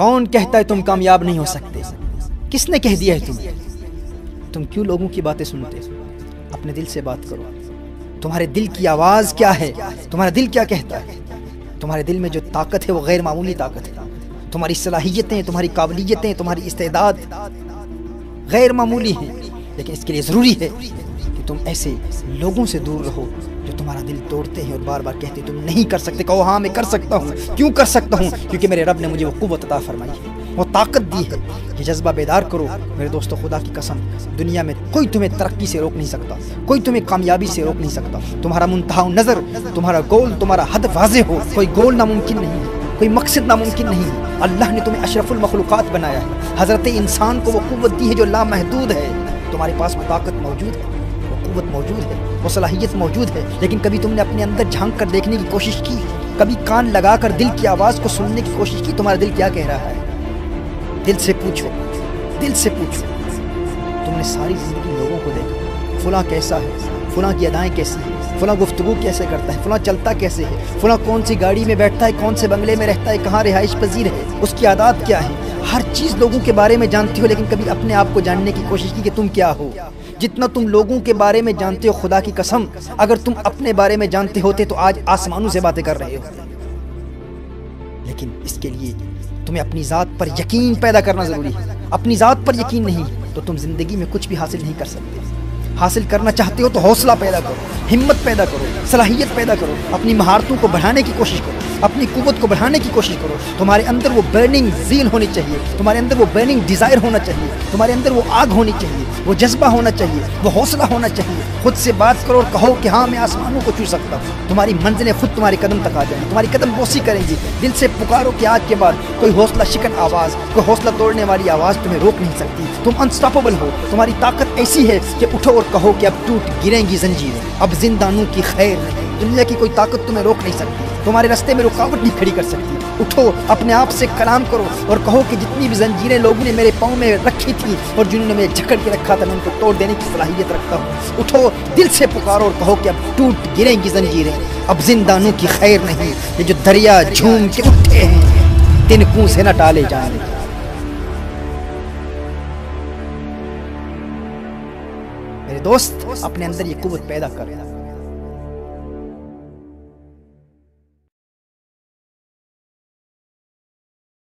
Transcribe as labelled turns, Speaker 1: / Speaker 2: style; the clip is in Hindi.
Speaker 1: कौन कहता है तुम कामयाब नहीं हो सकते? किसने कह दिया है तुम्हें? तुम क्यों लोगों की बातें सुनते? अपने दिल से बात करो। तुम्हारे दिल की आवाज़ क्या है? तुम्हारा दिल क्या कहता है? तुम्हारे दिल में जो ताकत है वो गैर मामूली ताकत है। तुम्हारी सलाहियतें, तुम्हारी काबिलियतें, तुम्हारी इस्तेदाद गैर मामूली हैं। लेकिन इसके लिए ज़रूरी है कि तुम ऐसे लोगों से दूर रहो जो तुम्हारा दिल तोड़ते हैं और बार बार कहते तुम नहीं कर सकते। कहो हाँ मैं कर सकता हूँ। क्यों कर सकता हूँ? क्योंकि मेरे रब ने मुझे वो क़ुव्वत अता फरमाई है, वो ताकत दी है। ये जज्बा बेदार करो मेरे दोस्तों। खुदा की कसम, दुनिया में कोई तुम्हें तरक्की से रोक नहीं सकता, कोई तुम्हें कामयाबी से रोक नहीं सकता। तुम्हारा मुंतहा नज़र, तुम्हारा गोल, तुम्हारा हद वाज़े हो। कोई गोल नामुमकिन नहीं है, कोई मकसद नामुमकिन नहीं है। अल्लाह ने तुम्हें अशरफुल मखलूक़ात बनाया है। हज़रत इंसान को वो क़ुव्वत दी है जो लामहदूद है। तुम्हारे पास वो ताकत मौजूद है, वो क़ुव्वत मौजूद है, वो सलाहियत मौजूद है। लेकिन कभी तुमने अपने अंदर झांक कर देखने की कोशिश की? कभी कान लगाकर दिल की आवाज़ को सुनने की कोशिश की? तुम्हारा दिल क्या कह रहा है? दिल से पूछो, दिल से पूछो। तुमने सारी ज़िंदगी लोगों को देखा, फलां कैसा है, फलां की अदाएँ कैसी हैं, फलां गुफ्तगू कैसे करता है, फलां चलता कैसे है, फलां कौन सी गाड़ी में बैठता है, कौन से बंगले में रहता है, कहाँ रिहाइश पजीर है, उसकी आदत क्या है। हर चीज़ लोगों के बारे में जानती हो, लेकिन कभी अपने आप को जानने की कोशिश की कि तुम क्या हो? जितना तुम लोगों के बारे में जानते हो, खुदा की कसम अगर तुम अपने बारे में जानते होते तो आज आसमानों से बातें कर रहे हो। लेकिन इसके लिए तुम्हें अपनी ज़ात पर यकीन पैदा करना ज़रूरी है। अपनी ज़ात पर यकीन नहीं तो तुम ज़िंदगी में कुछ भी हासिल नहीं कर सकते। हासिल करना चाहते हो तो हौसला पैदा करो, हिम्मत पैदा करो, सलाहियत पैदा करो, अपनी महारतों को बढ़ाने की कोशिश करो, अपनी कुव्वत को बढ़ाने की कोशिश करो। तुम्हारे अंदर वो बर्निंग ज़ील होनी चाहिए, तुम्हारे अंदर वो बर्निंग डिज़ायर होना चाहिए, तुम्हारे अंदर वो आग होनी चाहिए, वो जज्बा होना चाहिए, वो हौसला होना चाहिए। खुद से बात करो और कहो कि हाँ मैं आसमानों को छू सकता हूँ। तुम्हारी मंजिलें खुद तुम्हारे कदम तक आ जाएंगी, तुम्हारी कदम बोसी करेंगी। दिल से पुकारो कि आज के बाद कोई हौसला शिकन आवाज़, कोई हौसला तोड़ने वाली आवाज़ तुम्हें रोक नहीं सकती। तुम अनस्टॉपेबल हो। तुम्हारी ताकत ऐसी है कि उठो और कहो कि अब टूट गिरेंगी जंजीरें, अब जिंदानों की खैर नहीं। दुनिया की कोई ताकत तुम्हें रोक नहीं सकती, तुम्हारे रास्ते में रुकावट नहीं खड़ी कर सकती। उठो, अपने आप से कलाम करो और कहो कि जितनी भी जंजीरें लोगों ने मेरे पाँव में रखी थी और जिन्होंने मुझे जकड़ के रखा था, मैं उनको तोड़ देने की सलाहियत रखता हूँ। उठो, दिल से पुकारो और कहो कि अब टूट गिरेंगी जंजीरें, अब जिंदानों की खैर नहीं। ये जो दरिया झूम के उठे हैं, तिनकों से न टाले जाने। मेरे दोस्त, अपने अंदर ये कुव्वत पैदा कर।